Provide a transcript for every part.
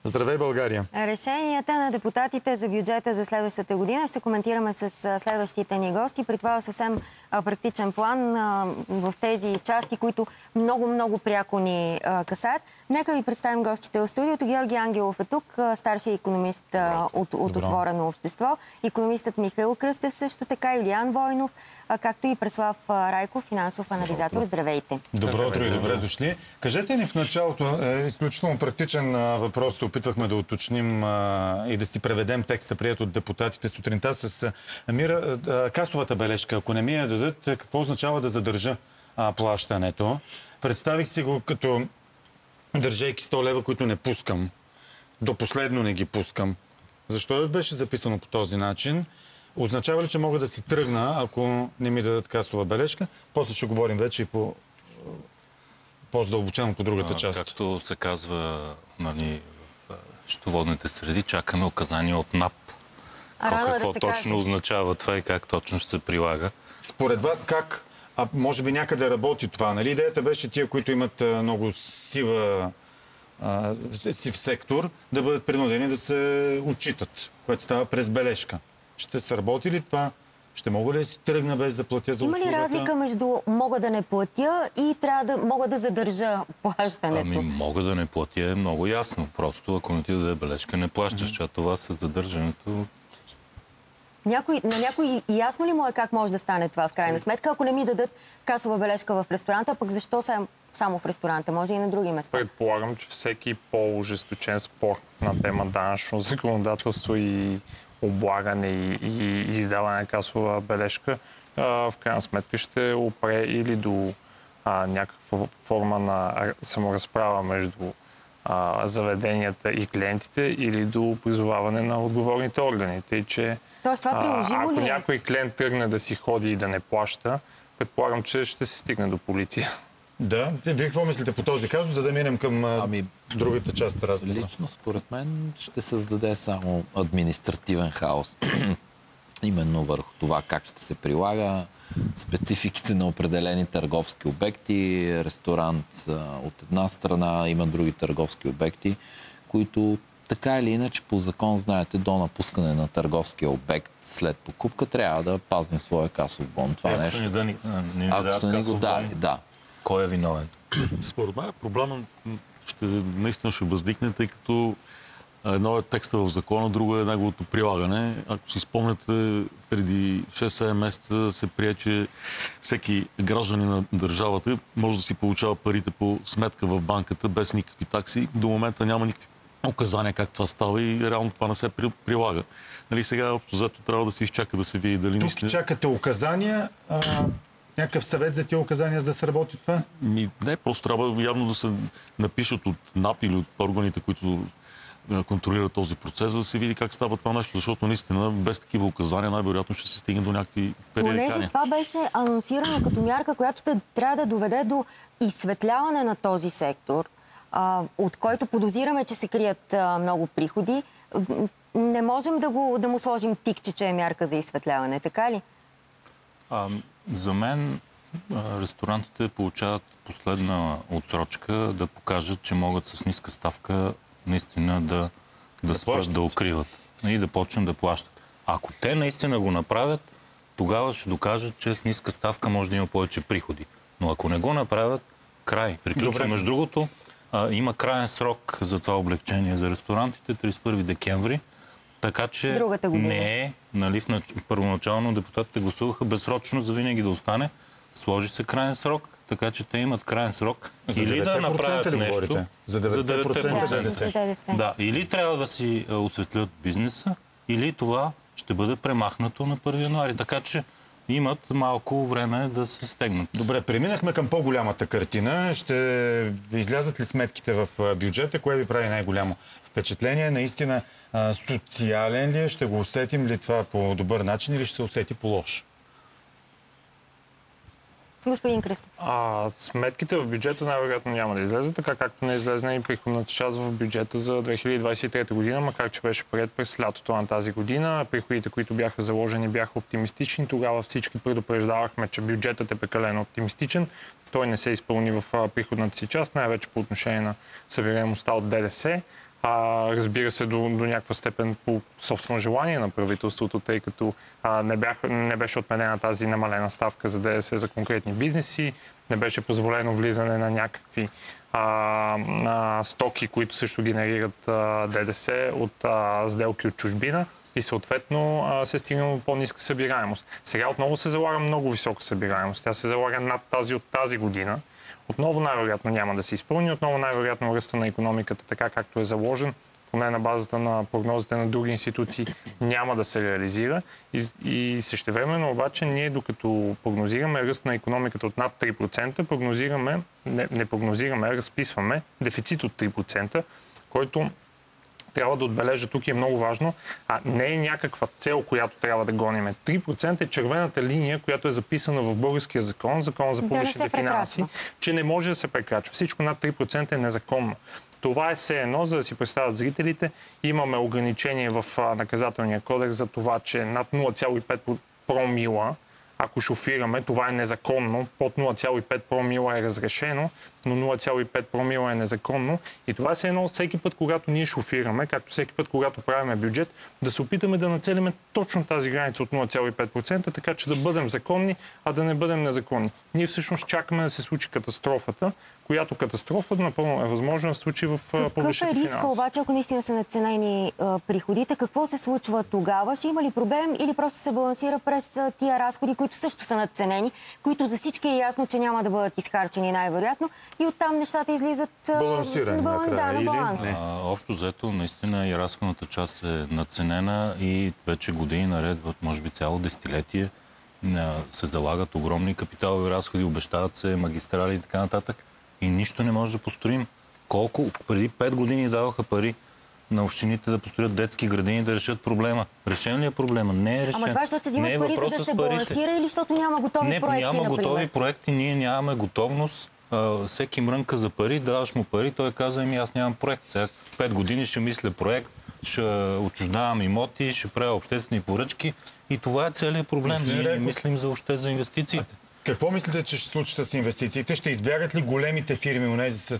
Здравей, България! Решенията на депутатите за бюджета за следващата година ще коментираме с следващите ни гости. При това съвсем практичен план в тези части, които много пряко ни касаят. Нека ви представим гостите в студиото. Георги Ангелов е тук, старши икономист от Отворено общество. Икономистът Михаил Кръстев също така, Юлиан Войнов, както и Преслав Райков, финансов анализатор. Здравейте! Добро утро и добре дошли. Кажете ни в началото, изключително практичен въпрос, опитвахме да уточним и да си преведем текста, прият от депутатите сутринта с Мира. Касовата бележка, ако не ми я дадат, какво означава да задържа плащането? Представих си го като държейки 100 лева, които не пускам. До последно не ги пускам. Защо беше записано по този начин? Означава ли, че мога да си тръгна, ако не ми дадат касова бележка? После ще говорим вече и по-задълбочено по другата част. Както се казва, в счетоводните среди, чакаме указания от НАП. Какво точно означава това и как точно ще се прилага? Според вас как? Може би някъде работи това, нали? Идеята беше тия, които имат много сив сектор, да бъдат принудени да се отчитат, което става през бележка. Ще се работи ли това? Ще мога ли да си тръгна без да платя за услугата? Има ли разлика между мога да не платя и трябва да мога да задържа плащането? Мога да не платя е много ясно. Просто ако не ти даде бележка, не плащаш. А това с задържането... На някой ясно ли му е как може да стане това в крайна сметка, ако не ми дадат касова бележка в ресторанта, пък защо само в ресторанта? Може и на други места. Предполагам, че всеки по-ожесточен спор на тема данъчно законодателство и облагане и издаване на касова бележка, в крайна сметка ще опре или до някаква форма на саморазправа между заведенията и клиентите, или до призоваване на отговорните органи. Тъй, че тоест, това приложимо ли е? Ако някой клиент тръгне да си ходи и да не плаща, предполагам, че ще се стигне до полиция. Да. Вие какво мислите по този казус, за да минем към другата част от разговора? Лично, според мен, ще създаде само административен хаос. Именно върху това как ще се прилага, спецификите на определени търговски обекти, ресторант от една страна, има други търговски обекти, които така или иначе по закон, знаете, до напускане на търговския обект след покупка трябва да пазим своя касов бон. Това е нещо. Ако са ни го дали, да. Кой е виновен? Според мен проблемът наистина ще възникне, тъй като едно е текста в закона, друго е неговото прилагане. Ако си спомняте, преди 6-7 месеца се прие, че всеки гражданин на държавата може да си получава парите по сметка в банката без никакви такси. До момента няма никакви указания как това става и реално това не се прилага. Нали, сега общо взето трябва да се изчака да се види дали наистина... Тук чакате указания, някакъв съвет за тия указания, за да се работи това? Не, просто трябва явно да се напишат от НАП или от органите, които контролират този процес, за да се види как става това нещо, защото наистина без такива указания най-вероятно ще се стигне до някакви периодикания. Понеже това беше анонсирано като мярка, която трябва да доведе до изсветляване на този сектор, от който подозираме, че се крият много приходи, не можем да му сложим тикче, че е мярка за изсветляване, така ли? За мен ресторантите получават последна отсрочка да покажат, че могат с ниска ставка наистина да спрат да укриват и да почнат да плащат. Ако те наистина го направят, тогава ще докажат, че с ниска ставка може да има повече приходи. Но ако не го направят, край. Приключва. Между другото, има краен срок за това облегчение за ресторантите, 31 декември. Така че не е, нали, първоначално депутатите гласуваха безсрочно за винаги да остане. Сложи се краен срок, така че те имат краен срок. За или да направят нещо. За 90%. Да, или трябва да си осветлят бизнеса, или това ще бъде премахнато на 1 януари. Така че имат малко време да се стегнат. Добре, преминахме към по-голямата картина. Ще излязат ли сметките в бюджета? Кое ви прави най-голямо впечатление? Наистина социален ли е? Ще го усетим ли това по добър начин или ще се усети по лош? Господин Кръстев. Сметките в бюджета най-вероятно няма да излезат, така както не излезна и приходната част в бюджета за 2023 година, макар че беше приет през лятото на тази година. Приходите, които бяха заложени, бяха оптимистични. Тогава всички предупреждавахме, че бюджетът е прекалено оптимистичен. Той не се изпълни в приходната си част, най-вече по отношение на събираемостта от ДДС. разбира се, до някаква степен по собствено желание на правителството, тъй като не беше отменена тази намалена ставка за ДДС за конкретни бизнеси, не беше позволено влизане на някакви стоки, които също генерират ДДС от сделки от чужбина и съответно се стигна до по-ниска събираемост. Сега отново се залага много висока събираемост. Тя се залага над тази от тази година. Отново най-вероятно няма да се изпълни, отново най-вероятно ръста на икономиката, така както е заложен, поне на базата на прогнозите на други институции, няма да се реализира. И същевременно обаче ние, докато прогнозираме ръст на икономиката от над 3%, не прогнозираме, разписваме дефицит от 3%, който трябва да отбележа тук и е много важно, не е някаква цел, която трябва да гониме. 3% е червената линия, която е записана в българския закон за публичните финанси, че не може да се прекрачва. Всичко над 3% е незаконно. Това е все едно, за да си представят зрителите. Имаме ограничение в наказателния кодекс за това, че над 0,5 промила, ако шофираме, това е незаконно. Под 0,5 промила е разрешено, но 0,5 промила е незаконно. И това е едно всеки път, когато ние шофираме, както всеки път, когато правим бюджет, да се опитаме да нацелиме точно тази граница от 0,5%, така че да бъдем законни, а да не бъдем незаконни. Ние всъщност чакаме да се случи катастрофата, която катастрофа напълно е възможно да се случи в публичните финанси. Какъв е риска обаче, ако наистина са надценени приходите? Какво се случва тогава? Ще има ли проблем или просто се балансира през тия разходи, които също са надценени, които за всички е ясно, че няма да бъдат изхарчени най-вероятно и оттам нещата излизат на баланс? Общо взето, наистина и разходната част е надценена и вече години наред, може би цяло десетилетие, се залагат огромни капиталови разходи, обещават се магистрали и така нататък. И нищо не може да построим. Колко преди 5 години даваха пари на общините да построят детски градини да решат проблема. Решен ли е проблема? Не е решен. Ама това, защото се взимат пари, за да се балансира или защото няма готови проекти, няма готови проекти, ние нямаме готовност. Всеки мрънка за пари, даваш му пари, той казва, аз нямам проект. Сега 5 години ще мисля проект, ще отчуждавам имоти, ще правя обществени поръчки и това е целият проблем. Ние не мислим за инвестициите. Какво мислите, че ще случи с инвестициите? Ще избягат ли големите фирми, онези с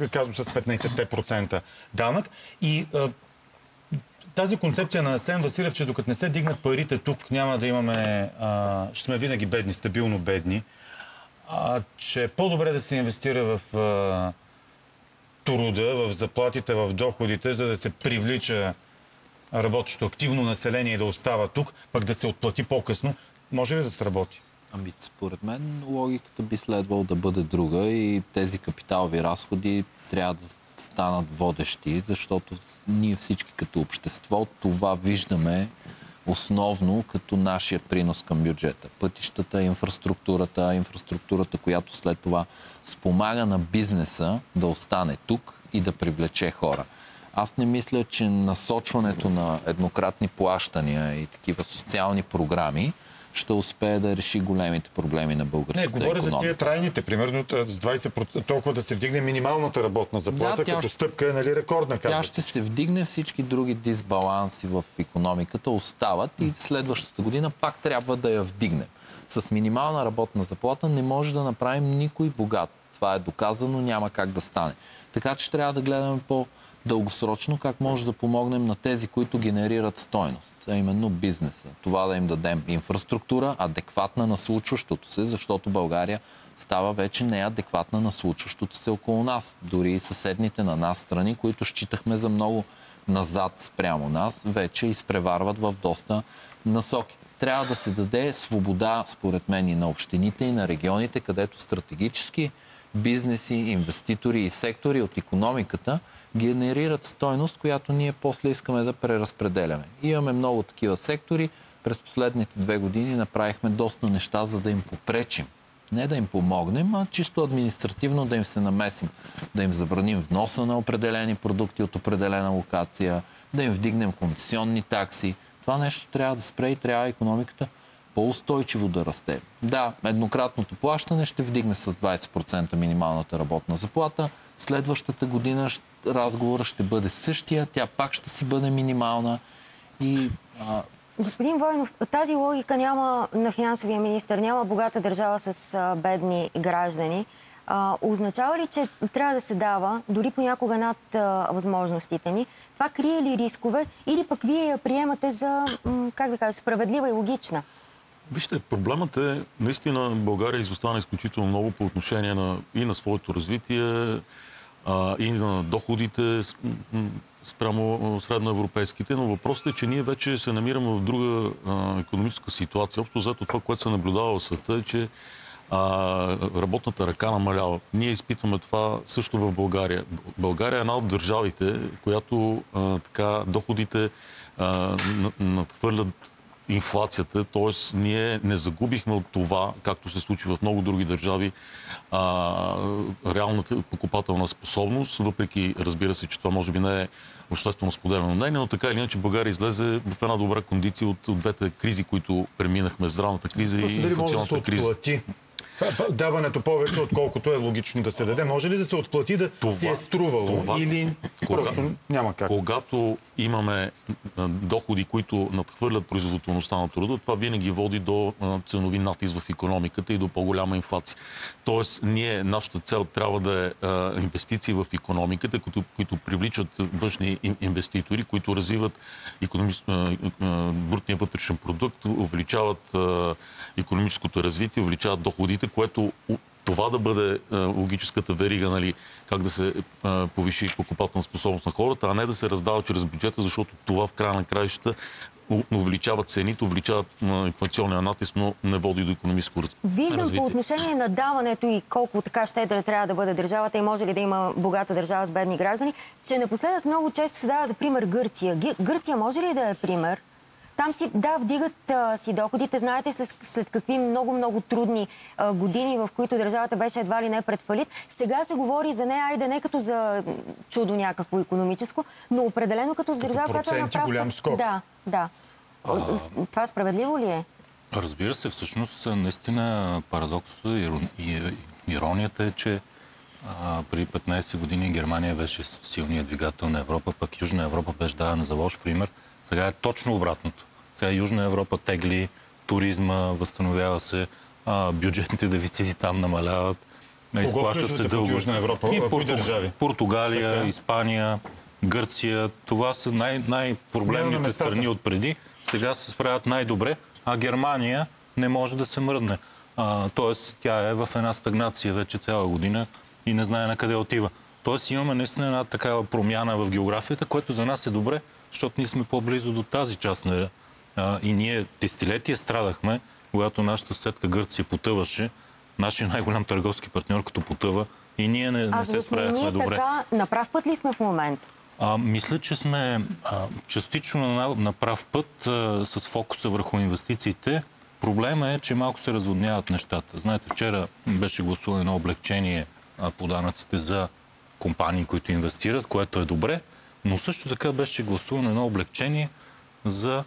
15% данък? И тази концепция на Асен Василев, че докато не се дигнат парите тук, няма да имаме, ще сме винаги бедни, стабилно бедни, че е по-добре да се инвестира в труда, в заплатите, в доходите, за да се привлича работещо активно население и да остава тук, пък да се отплати по-късно. Може ли да се работи? Ами, според мен логиката би следвало да бъде друга и тези капиталови разходи трябва да станат водещи, защото ние всички като общество това виждаме основно като нашия принос към бюджета. Пътищата, инфраструктурата, която след това спомага на бизнеса да остане тук и да привлече хора. Аз не мисля, че насочването на еднократни плащания и такива социални програми ще успее да реши големите проблеми на българската икономика. Не, говоря за тия трайните, примерно с 20%, толкова да се вдигне минималната работна заплата, като стъпка е рекордна, казвате. Тя ще се вдигне, всички други дисбаланси в икономиката остават и следващата година пак трябва да я вдигнем. С минимална работна заплата не може да направим никой богат. Това е доказано, няма как да стане. Така че трябва да гледаме по-дългосрочно как може да помогнем на тези, които генерират стойност, а именно бизнеса. Това да им дадем инфраструктура, адекватна на случващото се, защото България става вече неадекватна на случващото се около нас. Дори и съседните на нас страни, които считахме за много назад спрямо нас, вече изпреварват в доста насоки. Трябва да се даде свобода, според мен, и на общините, и на регионите, където стратегически бизнеси, инвеститори и сектори от икономиката генерират стойност, която ние после искаме да преразпределяме. Имаме много такива сектори. През последните 2 години направихме доста неща, за да им попречим. Не да им помогнем, а чисто административно да им се намесим. Да им забраним вноса на определени продукти от определена локация, да им вдигнем концесионни такси. Това нещо трябва да спре и трябва икономиката по-устойчиво да расте. Да, еднократното плащане ще вдигне с 20% минималната работна заплата. Следващата година разговорът ще бъде същия, тя пак ще си бъде минимална и... Господин Войнов, тази логика няма на финансовия министър, няма богата държава с бедни граждани. означава ли, че трябва да се дава дори понякога над възможностите ни? Това крие ли рискове или пък вие я приемате за, как да кажа, справедлива и логична? Вижте, проблемът е, наистина България изостана изключително много по отношение и на своето развитие, и на доходите спрямо средноевропейските, но въпросът е, че ние вече се намираме в друга икономическа ситуация. Общо взето това, което се наблюдава в света е, че работната ръка намалява. Ние изпитваме това също в България. България е една от държавите, която доходите надхвърлят инфлацията, т.е. ние не загубихме от това, както се случи в много други държави, реалната покупателна способност, въпреки, разбира се, че това може би не е обществено споделено мнение, но така или иначе България излезе в една добра кондиция от двете кризи, които преминахме, здравната криза и инфлационната криза. Даването повече, отколкото е логично да се даде. Може ли да се отплати да си е струвало? Или просто няма как? Когато имаме доходи, които надхвърлят производителността на труда, това винаги води до ценови натиск в икономиката и до по-голяма инфлация. Тоест, нашата цел трябва да е инвестиции в икономиката, които привличат външни инвеститори, които развиват брутния вътрешен продукт, увеличават икономическото развитие, увеличават доходите, което това да бъде логическата верига, нали, как да се повиши покупателна способност на хората, а не да се раздава чрез бюджета, защото това в края на краищата увеличава цените, увеличават инфлационния натиск, но не води до икономическо развитие. Виждам по отношение на даването и колко така щедра трябва да бъде държавата и може ли да има богата държава с бедни граждани, че напоследък много често се дава за пример Гърция. Гърция може ли да е пример? Там вдигат си доходите. Знаете след какви много трудни години, в които държавата беше едва ли не пред фалит. Сега се говори за нея, айде не като за чудо някакво икономическо, но определено като за държава, която е направо... голям скок. Да. Това справедливо ли е? Разбира се, всъщност наистина парадоксът и иронията е, че преди 15 години Германия беше силният двигател на Европа, пък Южна Европа беше дадена за лош пример. Сега е точно обратното. Сега Южна Европа тегли, туризма възстановява се, бюджетните дефицити там намаляват, изплащат се дълго. Южна Европа? Кои държави? Португалия, така. Испания, Гърция. Това са най-проблемните страни отпреди. Сега се справят най-добре, а Германия не може да се мръдне. Тоест тя е в една стагнация вече цяла година и не знае на къде отива. Тоест имаме наистина една такава промяна в географията, което за нас е добре, защото ние сме по-близо до тази част. И ние десетилетия страдахме, когато нашата съседка Гърция потъваше, нашия най-голям търговски партньор като потъва, и ние не се справяхме добре. Така, на прав път ли сме в момента? Мисля, че сме частично на прав път с фокуса върху инвестициите. Проблема е, че малко се разводняват нещата. Знаете, вчера беше гласувано едно облегчение по данъците за компании, които инвестират, което е добре, но също така беше гласувано едно облегчение за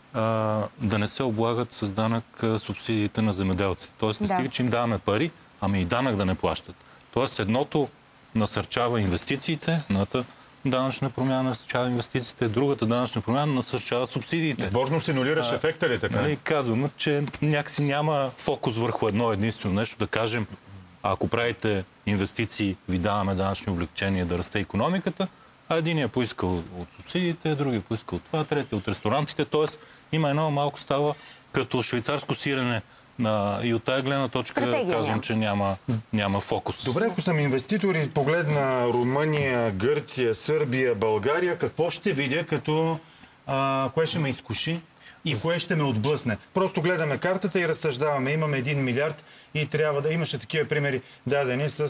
да не се облагат с данък субсидиите на земеделци. Тоест не стига, че им даваме пари, ами и данък да не плащат. Тоест едното насърчава инвестициите, едната данъчна промяна насърчава инвестициите, другата данъчна промяна насърчава субсидиите. Сборно симулираш ефекта ли така? Казваме, че някакси няма фокус върху едно единствено нещо, да кажем, ако правите инвестиции, ви даваме данъчни облегчения да расте икономиката, а единия поискал от субсидиите, другия поискал от това, третия от ресторантите. Тоест има едно малко става като швейцарско сирене. И от тая гледна точка казвам, че няма фокус. Добре, ако съм инвеститор и погледна Румъния, Гърция, Сърбия, България, какво ще видя като кое ще ме изкуши и кое ще ме отблъсне? Просто гледаме картата и разсъждаваме. Имаме 1 милиард и трябва да имаше такива примери дадени с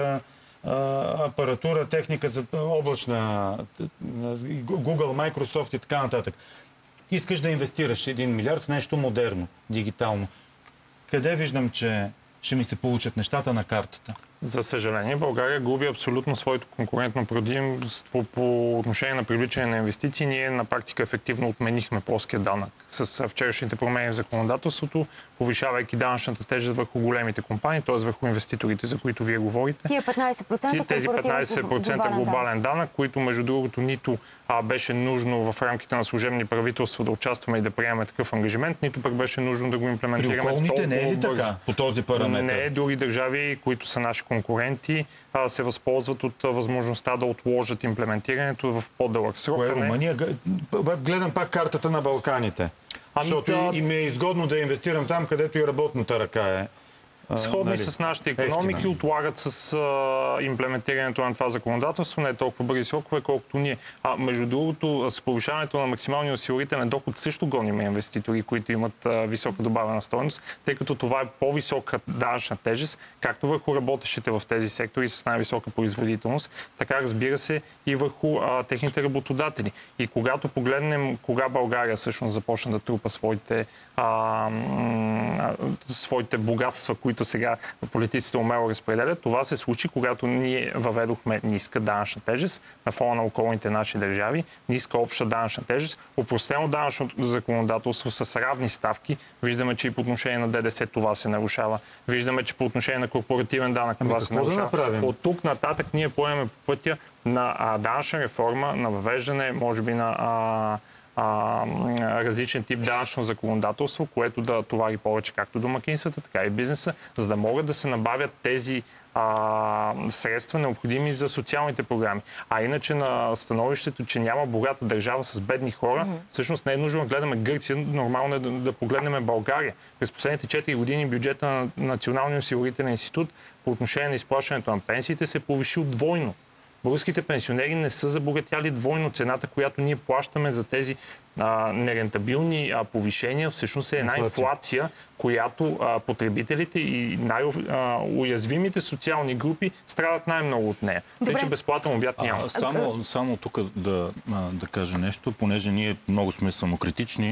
апаратура, техника за облачна, Google, Microsoft и така нататък. Искаш да инвестираш 1 милиард в нещо модерно, дигитално. Къде виждам, че ще ми се получат нещата на картата? За съжаление, България губи абсолютно своето конкурентно предимство по отношение на привличане на инвестиции. Ние на практика ефективно отменихме плоския данък с вчерашните промени в законодателството, повишавайки данъчната тежест върху големите компании, т.е. върху инвеститорите, за които вие говорите. Тези 15% глобален данък, които между другото нито беше нужно в рамките на служебни правителства да участваме и да приемем такъв ангажимент, нито пък беше нужно да го имплементираме. При околните не е ли така по този параметр? Не, други държави, които са наши конкуренти се възползват от възможността да отложат имплементирането в по-дълъг срок. Кое е Румъния? Гледам пак картата на Балканите. Защото и ми е изгодно да инвестирам там, където и работната ръка е. Сходни с нашите икономики, отлагат с имплементирането на това законодателство, не е толкова бързи срокове, колкото ние. Между другото, с повишаването на максималния осигурителен доход също гоним инвеститори, които имат висока добавена стойност, тъй като това е по-висока данъчна тежест, както върху работещите в тези сектори с най-висока производителност, така разбира се и върху техните работодатели. И когато погледнем кога България всъщност започна да трупа своите богатства, които сега политиците умело разпределят. Това се случи, когато ние въведохме ниска данъчна тежест на фона на околните наши държави, ниска обща данъчна тежест, опростено данъчно законодателство с равни ставки. Виждаме, че и по отношение на ДДС това се нарушава. Виждаме, че по отношение на корпоративен данък това се нарушава. От тук нататък ние поемаме пътя на данъчна реформа, на въвеждане, може би на различен тип данъчно законодателство, което да товари повече както домакинствата, така и бизнеса, за да могат да се набавят тези средства необходими за социалните програми. А иначе на становището, че няма богата държава с бедни хора, всъщност не е нужно да гледаме Гърция, нормално е да погледнем България. През последните 4 години бюджета на Националния осигурителен институт по отношение на изплащането на пенсиите се повишил двойно. Българските пенсионери не са забогатяли двойно. Цената, която ние плащаме за тези нерентабилни повишения, всъщност е една инфлация, която потребителите и най-уязвимите социални групи страдат най-много от нея. Тъй, че безплатен обяд няма. Само тук да кажа нещо, понеже ние много сме самокритични,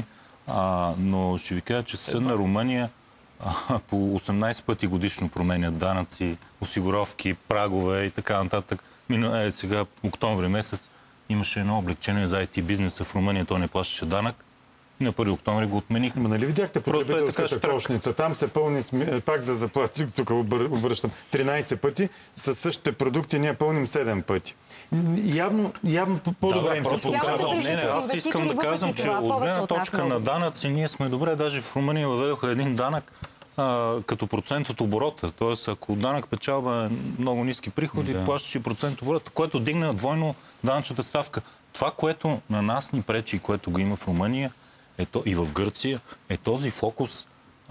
но ще ви кажа, че съседна Румъния по 18 пъти годишно променят данъци, осигуровки, прагове и така нататък. Сега, октомври месец, имаше едно облегчение за IT бизнеса в Румъния, той не плащаше данък. И на 1 октомври го отмених. Ма нали видяхте потребителската кошница? Там се пълни пак за заплати, тук обръщам 13 пъти, с същите продукти ние пълним 7 пъти. Явно по-добре им се получава. Аз искам да казвам, че от гледна точка на данъци ние сме добре. Даже в Румъния въведоха един данък като процент от оборота. Тоест, ако данък печалба е много ниски приходи, плащаш и процент от оборота, което дигна двойно данъчната ставка. Това, което на нас ни пречи и което го има в Румъния и в Гърция, е този фокус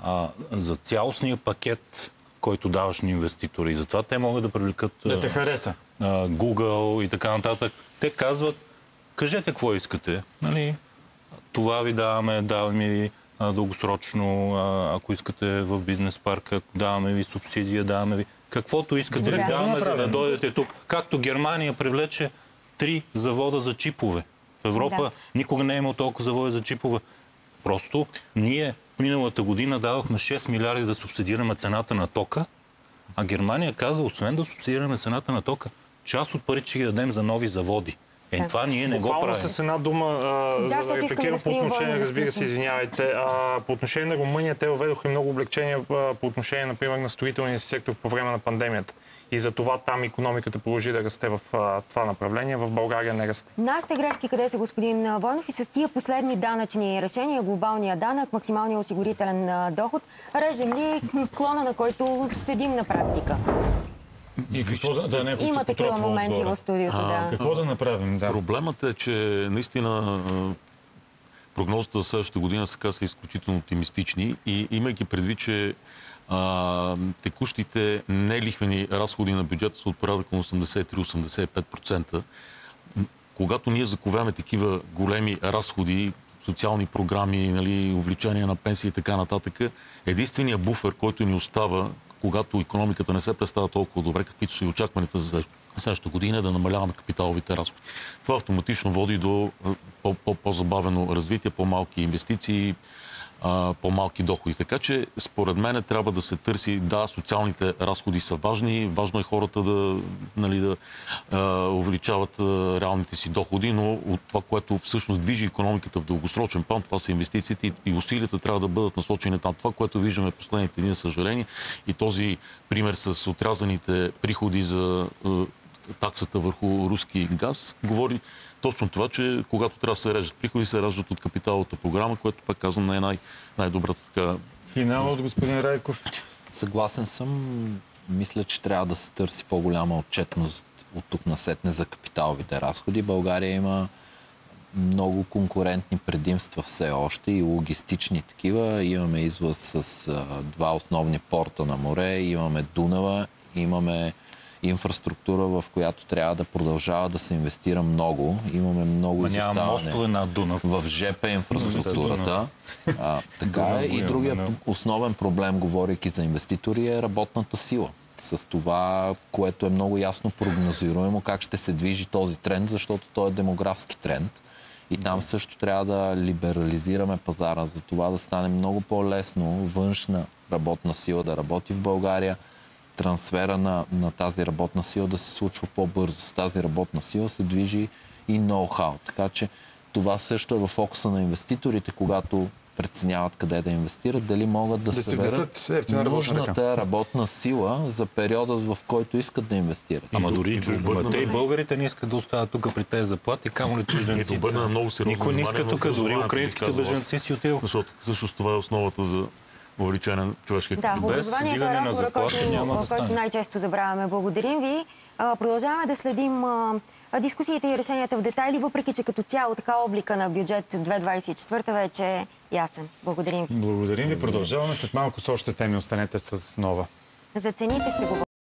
за цялостния пакет, който даваш на инвеститори. И затова те могат да привлекат да те хареса. Google и така нататък. Те казват, кажете какво искате. Нали? Това ви даваме ви дългосрочно, ако искате в бизнес парка, даваме ви субсидия, даваме ви каквото искате, даваме, за да дойдете тук. Както Германия привлече 3 завода за чипове. В Европа никога не е имал толкова заводи за чипове. Просто ние миналата година давахме 6 милиарди да субсидираме цената на тока, а Германия каза, освен да субсидираме цената на тока, част от парите ще ги дадем за нови заводи. Това ние не го правим. Буквално с една дума, за да репликирам по отношение, разбира се, извинявайте, по отношение на Румъния те въведоха много облегчения по отношение, например, на строителния сектор по време на пандемията. И за това там икономиката продължи да расте в това направление, в България не расте. Нашите грешки къде са, господин Войнов? И с тия последни данъчни решения, глобалния данък, максималния осигурителен доход, режем ли клона, на който седим на практика? Има такива моменти в студиото, Какво да направим? Проблемът е, че наистина прогнозата за следващата година са изключително оптимистични и имайки предвид, че текущите нелихвени разходи на бюджета са от порядъка на 83-85%, когато ние заковяме такива големи разходи, социални програми, увеличение на пенсии и така нататък, единственият буфер, който ни остава, когато икономиката не се представя толкова добре, каквито са и очакваните за следващата година, да намаляваме капиталовите разходи. Това автоматично води до по-забавено развитие, по-малки инвестиции, по-малки доходи. Така че, според мен, трябва да се търси, социалните разходи са важни, важно е хората да увеличават реалните си доходи, но от това, което всъщност движи икономиката в дългосрочен план, това са инвестициите и усилията трябва да бъдат насочени там. Това, което виждаме последните дни, съжаление, и този пример с отрязаните приходи за таксата върху руски газ, говори точно това, че когато трябва да се режат приходи, се раждат от капиталовата програма, което пак казвам не е най-добрата така. Финал от господин Райков. Съгласен съм. мисля, че трябва да се търси по-голяма отчетност от тук насетне за капиталовите разходи. България има много конкурентни предимства все още и логистични такива. Имаме излъз с два основни порта на море, имаме Дунава, имаме инфраструктура, в която трябва да продължава да се инвестира много. Имаме много Няма мостове на Дунав. в ЖП инфраструктурата. Така е. И другия основен проблем, говорейки за инвеститори, е работната сила. С това, което е много ясно прогнозируемо, как ще се движи този тренд, защото той е демографски тренд. И там също трябва да либерализираме пазара, за това да стане много по-лесно външна работна сила да работи в България, трансфера на тази работна сила да се случва по-бързо. С тази работна сила се движи и ноу-хау. Така че това също е в фокуса на инвеститорите, когато преценяват къде да инвестират, дали могат да съберат нужната работна сила за периода, в който искат да инвестират. Ама дори те и българите не искат да остават тук при тези заплати, камо ли чужденците. Никой не иска тук, дори украинските бежанци си отиват. Защото всъщност това е основата за увеличение на човешкия капитал. Да, образованието е разговора, който най-често забравяме. Благодарим ви. Продължаваме да следим дискусиите и решенията в детайли, въпреки че като цяло така облика на бюджет 2024 вече е ясен. Благодарим ви. Благодарим ви. Продължаваме след малко с още теми. Останете с Нова. За цените ще говорим.